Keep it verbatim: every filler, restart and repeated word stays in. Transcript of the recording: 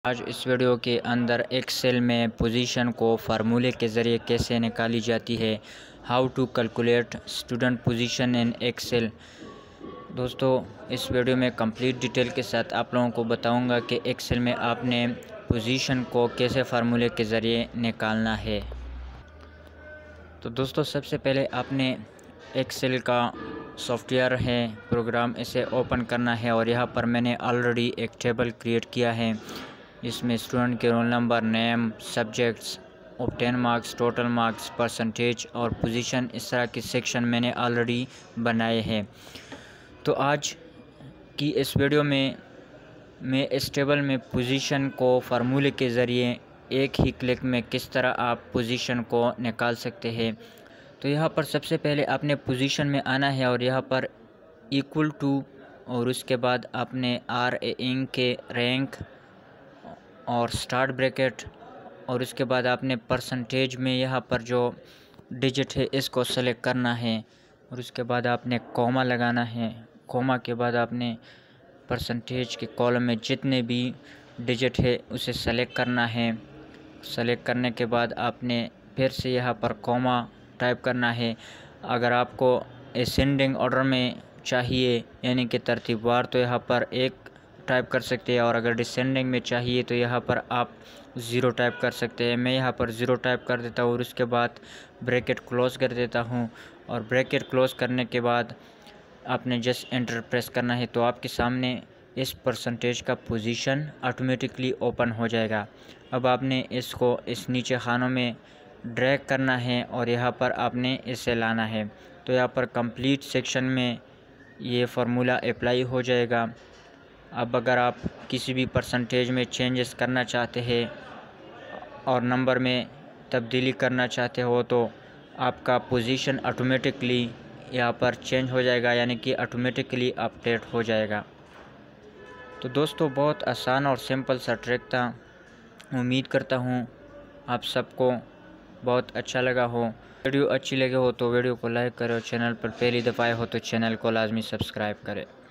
आज इस वीडियो के अंदर एक्सेल में पोजीशन को फार्मूले के ज़रिए कैसे निकाली जाती है। How to calculate student position in Excel. दोस्तों, इस वीडियो में कंप्लीट डिटेल के साथ आप लोगों को बताऊंगा कि एक्सेल में आपने पोजीशन को कैसे फार्मूले के ज़रिए निकालना है। तो दोस्तों, सबसे पहले आपने एक्सेल का सॉफ्टवेयर है प्रोग्राम, इसे ओपन करना है और यहाँ पर मैंने ऑलरेडी एक टेबल क्रिएट किया है। इसमें स्टूडेंट के roll number, name, subjects, obtain marks, total marks, percentage और पोजीशन, इस तरह के सेक्शन मैंने ऑलरेडी बनाए हैं। तो आज की इस वीडियो में मैं इस टेबल में पोजीशन को फार्मूले के ज़रिए एक ही क्लिक में किस तरह आप पोजीशन को निकाल सकते हैं। तो यहाँ पर सबसे पहले आपने पोजीशन में आना है और यहाँ पर इक्वल टू और उसके बाद आपने आर ए इंक के रैंक और स्टार्ट ब्रैकेट और उसके बाद आपने परसेंटेज में यहाँ पर जो डिजिट है इसको सेलेक्ट करना है और उसके बाद आपने कॉमा लगाना है। कॉमा के बाद आपने परसेंटेज के कॉलम में जितने भी डिजिट है उसे सेलेक्ट करना है। सेलेक्ट करने के बाद आपने फिर से यहाँ पर कॉमा टाइप करना है। अगर आपको असेंडिंग ऑर्डर में चाहिए यानी कि तरतीबवार, तो यहाँ पर एक टाइप कर सकते हैं और अगर डिसेंडिंग में चाहिए तो यहाँ पर आप ज़ीरो टाइप कर सकते हैं। मैं यहाँ पर ज़ीरो टाइप कर देता हूँ और उसके बाद ब्रैकेट क्लोज़ कर देता हूँ और ब्रैकेट क्लोज़ करने के बाद आपने जस्ट एंटर प्रेस करना है तो आपके सामने इस परसेंटेज का पोजीशन ऑटोमेटिकली ओपन हो जाएगा। अब आपने इसको इस नीचे खानों में ड्रैग करना है और यहाँ पर आपने इसे लाना है तो यहाँ पर कंप्लीट सेक्शन में ये फार्मूला अप्लाई हो जाएगा। अब अगर आप किसी भी परसेंटेज में चेंजेस करना चाहते हैं और नंबर में तब्दीली करना चाहते हो तो आपका पोजीशन ऑटोमेटिकली यहाँ पर चेंज हो जाएगा, यानी कि ऑटोमेटिकली अपडेट हो जाएगा। तो दोस्तों, बहुत आसान और सिंपल सा ट्रिक था। उम्मीद करता हूँ आप सबको बहुत अच्छा लगा हो। वीडियो अच्छी लगे हो तो वीडियो को लाइक करें और चैनल पर पहली दफ़ा आए हो तो चैनल को लाजमी सब्सक्राइब करें।